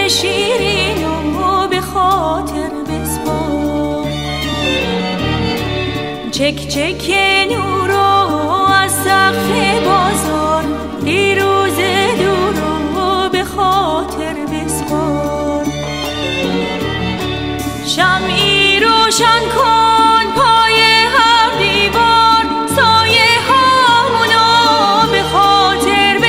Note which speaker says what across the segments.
Speaker 1: شیرین و به خاطر بسپار. چک چک نورو از سقف بازار دیروز دورو به خاطر بسپار. شمعی روشن کن پای هر دیوار سایه هامونو به خاطر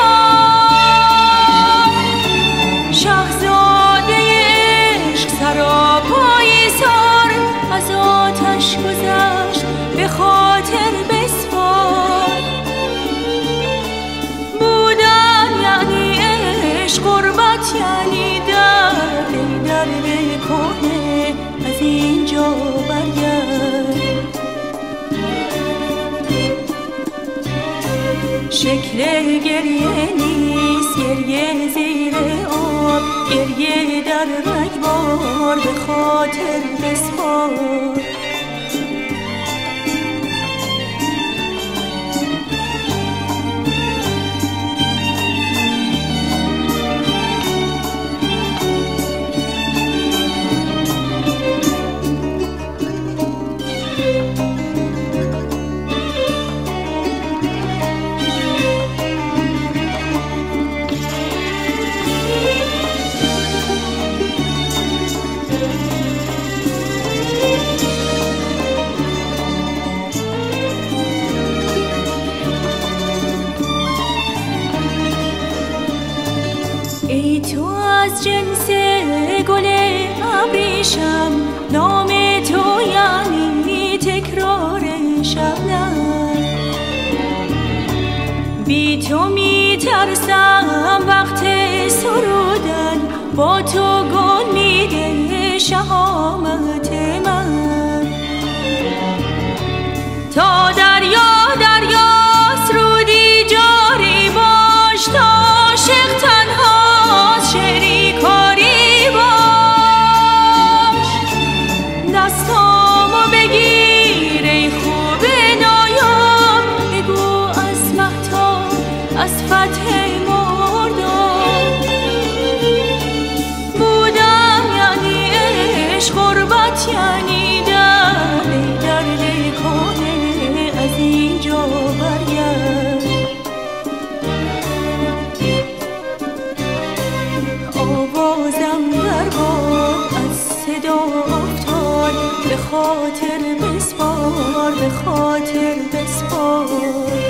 Speaker 1: بسپار. شاهزاده عشق سراپای سار از آتش گذشت به خاطر بسپار. بودن یعنی عشق، غربت یعنی درد، ای درد کنه از اینجا برگرد. شکل گریه نیست گریه زیر آب، گریه در رگبار به خاطر بسپار. ای تو از جنس گل ابریشم، نام تو یعنی تکرار شبنم. بی تو می ترسم وقت سرودن، با تو گل میده شهامت من. تا دریا دریاست رودی جاری باش، تا عاشق تنهاست شعری کاری باش. دستامو بگیر ای خوب نایاب، بگو از مهتاب از فتح مرداب. بودم یعنی عشق، غربت یعنی درد، ای درد کنه از اینجا برگرد. آوازم در باد از صدا افتاد، به خاطر بسپار به خاطر بسپار.